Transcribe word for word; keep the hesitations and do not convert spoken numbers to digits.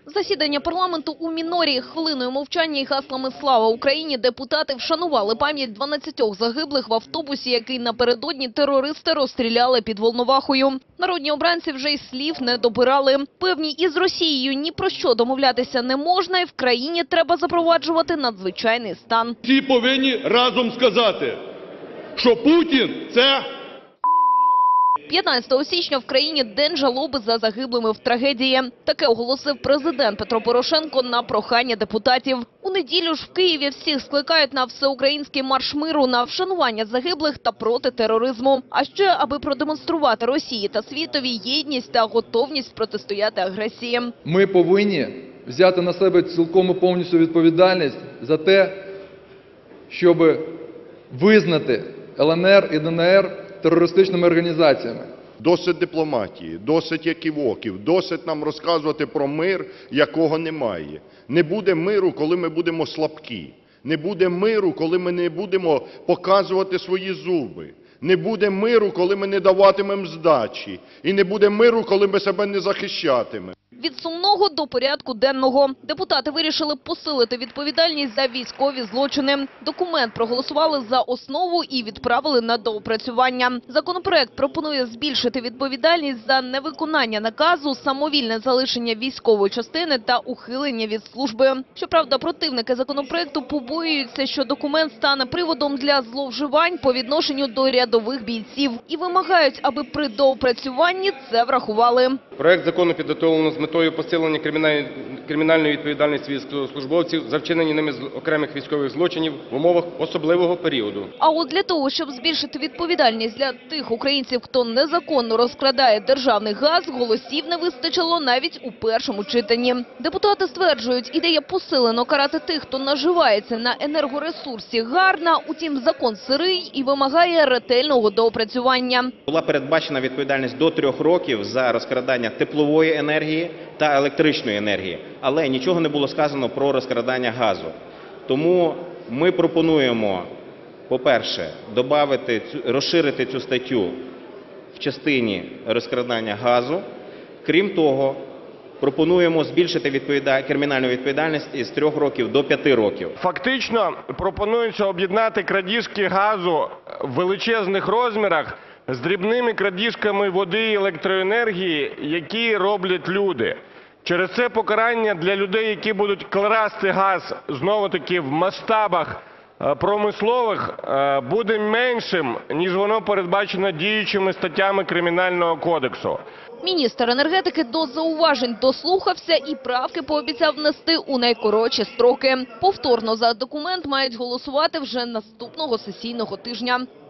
Засідання парламенту у мінорі. Хвилиною мовчання і гаслами «Слава Україні» депутати вшанували пам'ять дванадцятьох загиблих в автобусі, який напередодні терористи розстріляли під Волновахою. Народні обранці вже й слів не добирали. Певні, із Росією ні про що домовлятися не можна, і в країні треба запроваджувати надзвичайний стан. Всі повинні разом сказати, що Путін – це... п'ятнадцятого січня в країні День жалоби за загиблими в трагедії. Таке оголосив президент Петро Порошенко на прохання депутатів. У неділю ж в Києві всіх скликають на всеукраїнський марш миру, на вшанування загиблих та проти тероризму. А ще, аби продемонструвати Росії та світові єдність та готовність протистояти агресії. Ми повинні взяти на себе цілком і повністю відповідальність за те, щоб визнати Л Н Р і Д Н Р терористичними організаціями. Досить дипломатії, досить еківоків, досить нам розказувати про мир, якого немає. Не буде миру, коли ми будемо слабкі. Не буде миру, коли ми не будемо показувати свої зуби. Не буде миру, коли ми не даватимемо здачі. І не буде миру, коли ми себе не захищатимемо. Від сумного до порядку денного. Депутати вирішили посилити відповідальність за військові злочини. Документ проголосували за основу і відправили на доопрацювання. Законопроект пропонує збільшити відповідальність за невиконання наказу, самовільне залишення військової частини та ухилення від служби. Щоправда, противники законопроекту побоюються, що документ стане приводом для зловживань по відношенню до рядових бійців. І вимагають, аби при доопрацюванні це врахували. Проект закону підготовлено з метою посилення кримінальної, кримінальної відповідальності військовослужбовців за вчинені ними окремих військових злочинів в умовах особливого періоду. А от для того, щоб збільшити відповідальність для тих українців, хто незаконно розкрадає державний газ, голосів не вистачило навіть у першому читанні. Депутати стверджують, ідея посилено карати тих, хто наживається на енергоресурсі, гарна, утім закон сирий і вимагає ретельного доопрацювання. Була передбачена відповідальність до трьох років за розкрадання теплової енергії та електричної енергії, але нічого не було сказано про розкрадання газу. Тому ми пропонуємо, по-перше, добавити, розширити цю статтю в частині розкрадання газу. Крім того, пропонуємо збільшити відповіда... кримінальну відповідальність із трьох років до п'яти років. Фактично пропонується об'єднати крадіжки газу в величезних розмірах з дрібними крадіжками води і електроенергії, які роблять люди. Через це покарання для людей, які будуть красти газ, знову-таки, в масштабах промислових, буде меншим, ніж воно передбачено діючими статтями Кримінального кодексу. Міністр енергетики до зауважень дослухався і правки пообіцяв внести у найкоротші строки. Повторно за документ мають голосувати вже наступного сесійного тижня.